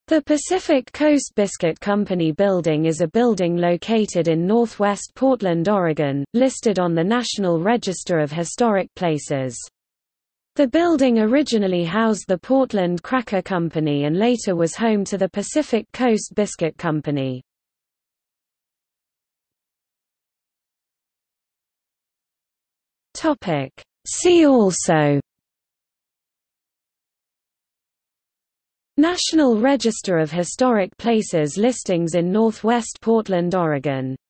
The Pacific Coast Biscuit Company Building is a building located in northwest Portland, Oregon, listed on the National Register of Historic Places. The building originally housed the Portland Cracker Company and later was home to the Pacific Coast Biscuit Company. See also: National Register of Historic Places listings in Northwest Portland, Oregon.